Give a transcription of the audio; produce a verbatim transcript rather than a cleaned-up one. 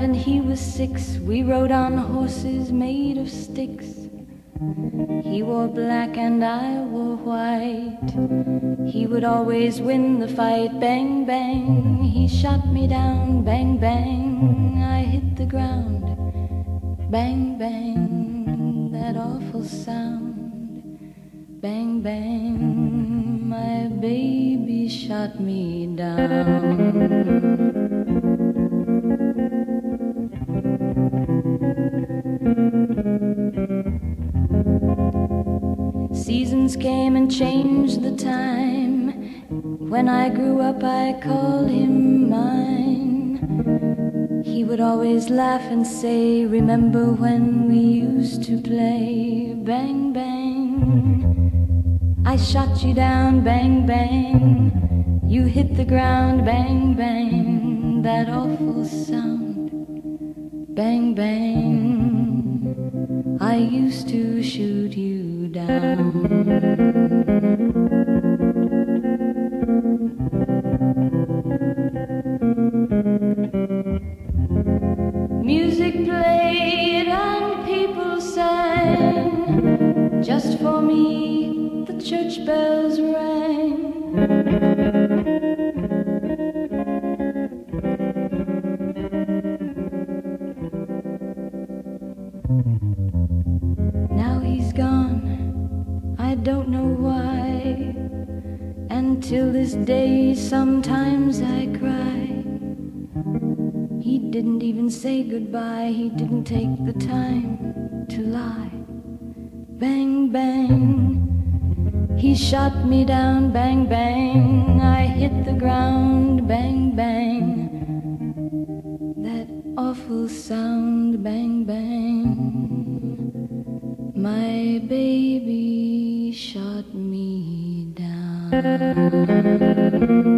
and he was six. We rode on horses made of sticks. He wore black and I wore white. He would always win the fight. Bang, bang, he shot me down. Bang, bang, I hit the ground. Bang, bang, that awful sound. Bang, bang, my baby shot me down. Seasons came and changed the time. When I grew up I called him mine. He would always laugh and say, remember when we used to play? Bang, bang, I shot you down. Bang, bang, you hit the ground. Bang, bang, that awful sound. Bang, bang, I used to shoot you down. Music played and people sang. Just for me the church bells rang. Now he's gone, I don't know why. And till this day sometimes I cry. He didn't even say goodbye. He didn't take the time to lie. Bang, bang, he shot me down. Bang, bang, I hit the ground. Bang, bang, that awful sound. Bang, bang, my baby shot me down.